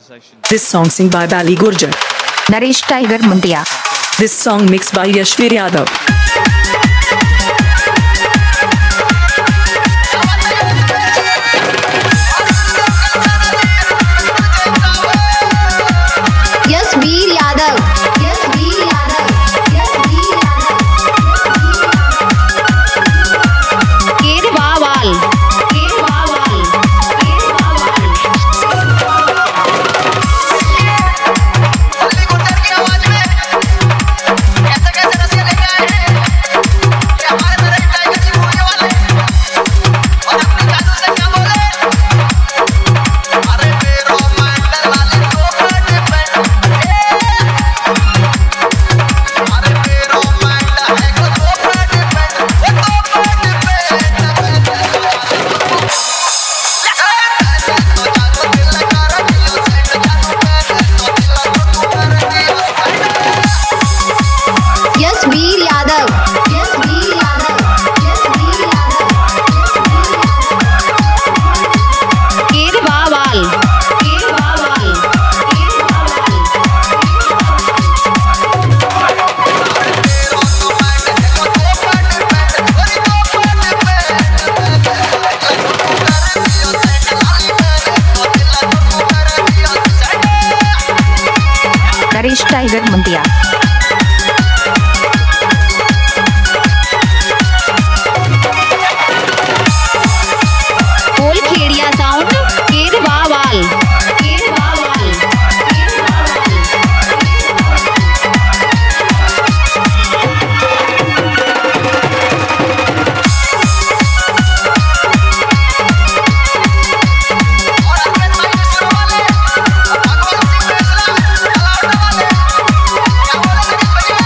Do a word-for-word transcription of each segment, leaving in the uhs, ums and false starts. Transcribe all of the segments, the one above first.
This song sing by Balli Gurjar. Naresh Tiger Mundia. This song mixed by Yashvir Yadav. Yashvir Yadav. Yashvir Yadav. Yashvir Yadav. Kerwawal. Kerwawal. Kerwawal. balli gurjar की आवाज में कैसे कैसे रसिया लेके आए हैं कि हमारे नरेश टाइगर जी बोलने वाले और अपने जादू से क्या बोले अरे मेरो मंडल वाले तो डिपेंड अरे मेरो मंडल है को तो डिपेंड वो तो Yashvir Yadav. Yashvir Yadav. Yashvir Yadav. Kerwawal. Kerwawal. Naresh Tiger Mundia. Whole Khedia sound. Kerwawal. Kerwawal. और अपने भाई विष्णु वाले भगवान सिंह फैसला अलाउड वाले क्या बोले नरेश भैया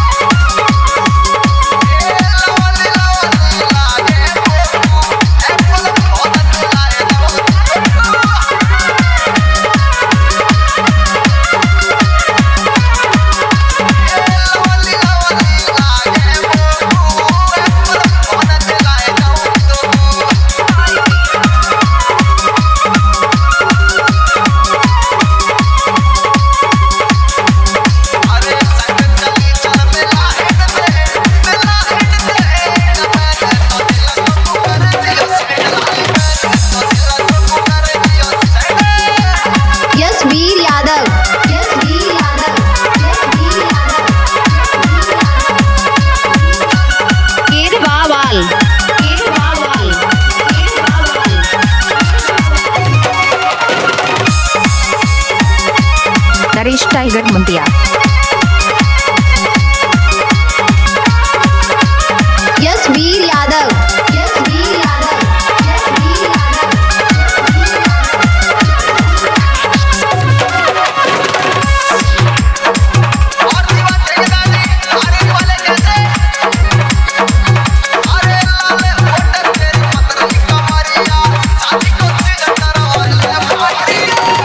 ए लवली लवली लागे फोटो एप्पल बहुत लाए दो लवली लवली लागे फोटो एप्पल बहुत लाए दो अरे संग चली चल मेला हिट दे मेला हिट दे मैंने तो दिल को कर दियो सेट लाली मैंने तो दिल को कर दियो set Yashvir Yadav. Yashvir Yadav. Yashvir Yadav. Kerwawal. Kerwawal. Kerwawal. Naresh Tiger Mundia. Yashvir Yadav. Yashvir Yadav. Yashvir Yadav. और दीवार ठेकेदारी आने वाले जैसे अरे लाले होटल तेरी पतली कमरिया शादी को सीजन करवाले भाई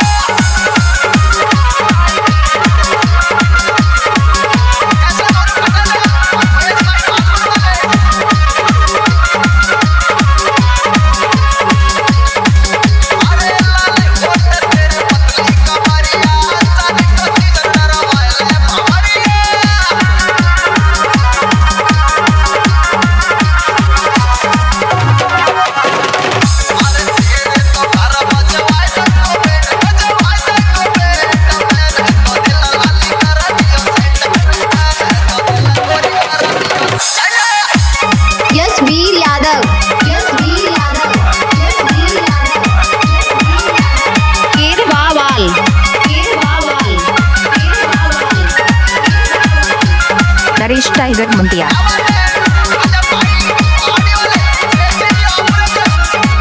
कैसे कौन पता लगा ये भाई बात वाले अरे लाले होटल तेरी पतली कमरिया शादी को सीजन करवाले भाई अरे तेरे तो घर बजवाए तको बेट बजवाए तको बेट मैंने तो दिल लाली कर दियो सेट मैंने तो दिल गोरी कर दियो set Yashvir Yadav. Yashvir Yadav. Yashvir Yadav. Kerwawal. Kerwawal. Kerwawal. Naresh Tiger Mundia. आजा भाई आने वाले ऐसे ही ऑपरेटर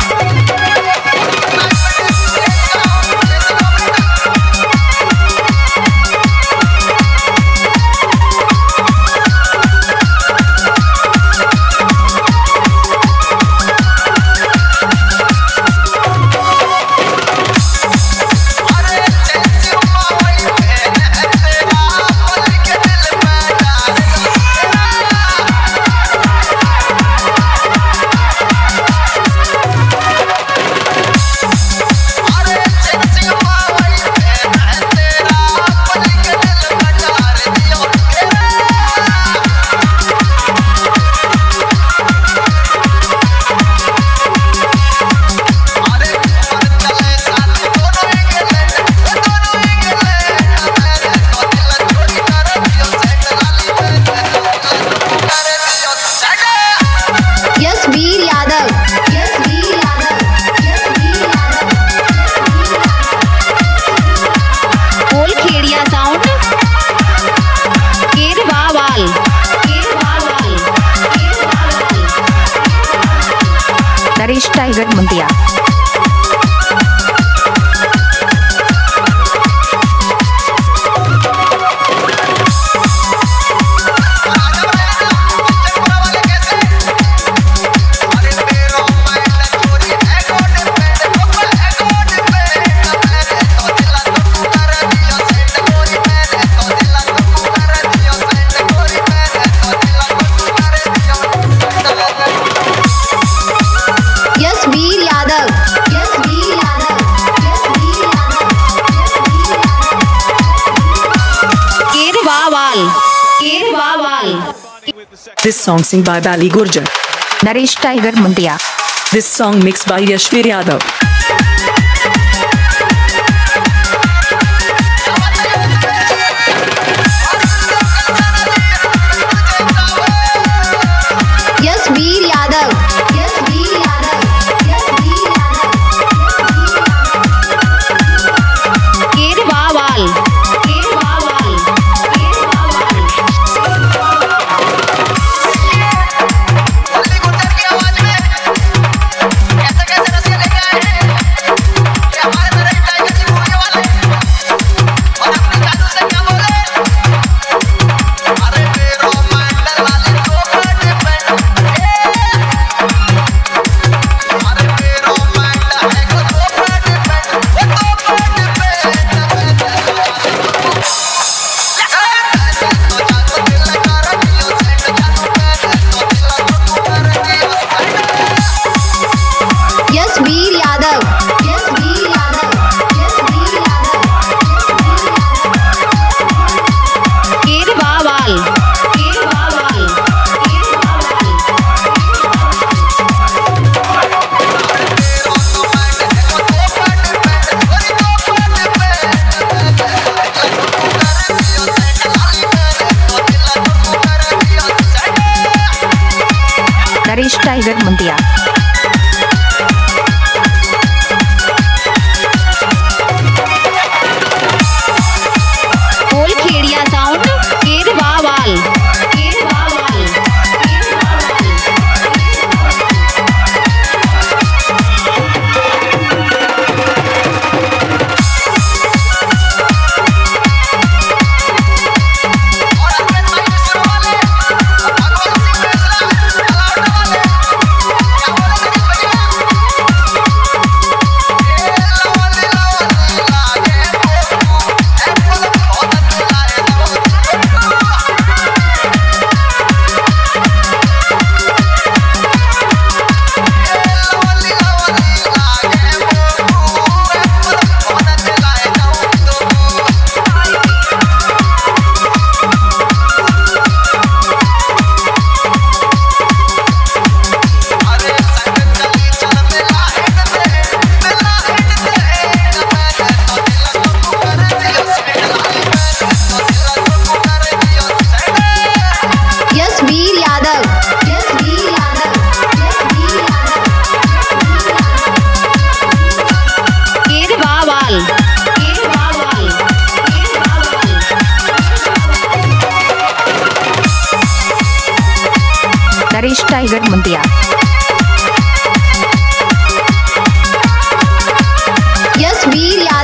अरे जैसी मावई बहन है तेरा पल के दिल में डाल तेरा Naresh tiger Mundiya. Yashvir Yadav Yashvir Yadav Yashvir Yadav Kerwawal Kerwawal. This song sing by Balli Gurjar. Naresh tiger Mundiya. This song mixed by Yashvir Yadav. Yashvir Yadav Yashvir Yadav Yashvir Yadav Kerwawal Kerwawal Kerwawal. Balli Gurjar की आवाज में कैसे कैसे रसिया लेके आए हैं कि हमारे नरेश टाइगर जी बोलने वाले और अपने जादू से क्या बोले। अरे मेरो मंडल वाली तो बड़े बड़े अरे मेरो मंडल है को तो बड़े बड़े वो तो बड़े बड़े तो जादू दिल कर दियो सेट जादू कर तो दिल कर दियो set. Yashvir Yadav Yashvir Yadav Yashvir Yadav Kerwawal Kerwawal Kerwawal. Naresh tiger Mundiya. ओल Khediya sound Kerwawal Kerwawal Kerwawal. Yashvir Yadav Yashvir Yadav Yashvir Yadav Kerwawal Kerwawal Kerwawal. Naresh tiger Mundiya. Yashvir Yadav